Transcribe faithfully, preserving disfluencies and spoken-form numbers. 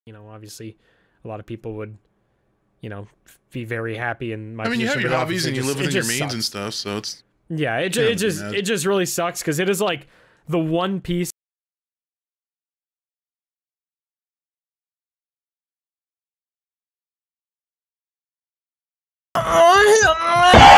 you know, obviously a lot of people would, you know, be very happy in my I mean, you have position, your but hobbies obviously and it you just- live within it your just means and sucks. stuff, so it's... Yeah, it, ju Can't it just be mad. it just really sucks because it is like the one piece.